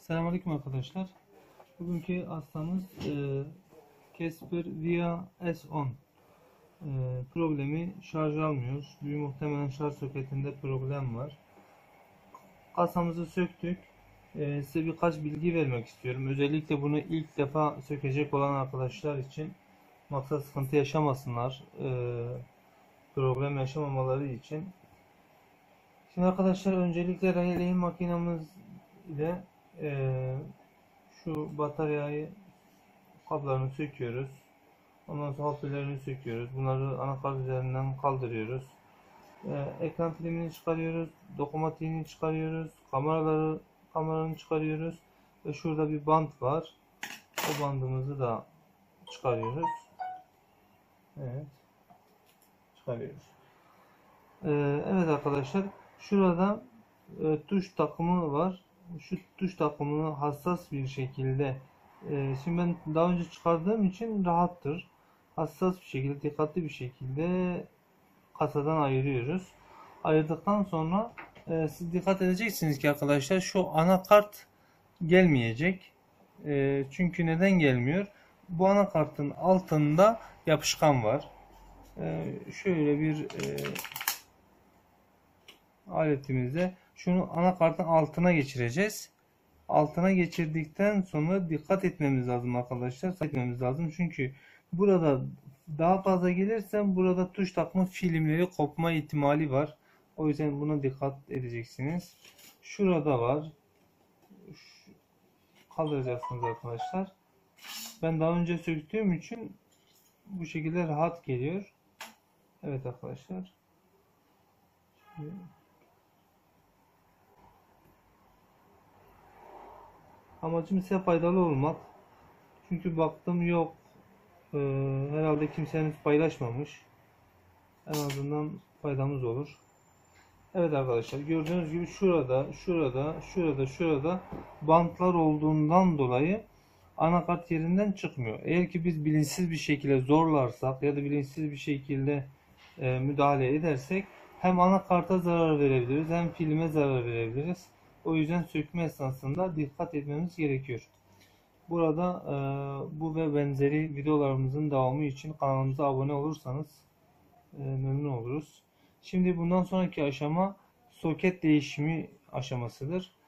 Selamünaleyküm arkadaşlar. Bugünkü hastamız Casper Via S10 problemi şarj almıyor. Büyük muhtemelen şarj soketinde problem var. Kasamızı söktük. Size birkaç bilgi vermek istiyorum. Özellikle bunu ilk defa sökecek olan arkadaşlar için maksat sıkıntı yaşamasınlar. Problem yaşamamaları için. Şimdi arkadaşlar öncelikle lehim makinamız ile şu bataryayı kablolarını söküyoruz. Ondan sonra hoparlörlerini söküyoruz. Bunları anakart üzerinden kaldırıyoruz. Ekran filmini çıkarıyoruz. Dokunmatiğini çıkarıyoruz. Kameranın çıkarıyoruz. Ve şurada bir bant var. O bandımızı da çıkarıyoruz. Evet. Çıkarıyoruz. Evet arkadaşlar. Şurada tuş takımı var. Şu tuş takımını hassas bir şekilde şimdi ben daha önce çıkardığım için rahattır. Hassas bir şekilde, dikkatli bir şekilde kasadan ayırıyoruz. Ayırdıktan sonra siz dikkat edeceksiniz ki arkadaşlar şu anakart gelmeyecek. Çünkü neden gelmiyor? Bu anakartın altında yapışkan var. Şöyle bir aletimizde şunu anakartın altına geçireceğiz. Altına geçirdikten sonra dikkat etmemiz lazım arkadaşlar. Etmemiz lazım çünkü burada daha fazla gelirse burada tuş takma filmleri kopma ihtimali var. O yüzden buna dikkat edeceksiniz. Şurada var. Kaldıracaksınız arkadaşlar. Ben daha önce söktüğüm için bu şekilde rahat geliyor. Evet arkadaşlar. Amacım size faydalı olmak. Çünkü baktım yok. Herhalde kimsenin paylaşmamış. En azından faydamız olur. Evet arkadaşlar gördüğünüz gibi şurada bantlar olduğundan dolayı anakart yerinden çıkmıyor. Eğer ki biz bilinçsiz bir şekilde zorlarsak ya da bilinçsiz bir şekilde müdahale edersek hem anakarta zarar verebiliriz hem filme zarar verebiliriz. O yüzden sökme esnasında dikkat etmemiz gerekiyor. Burada bu ve benzeri videolarımızın devamı için kanalımıza abone olursanız memnun oluruz. Şimdi bundan sonraki aşama soket değişimi aşamasıdır.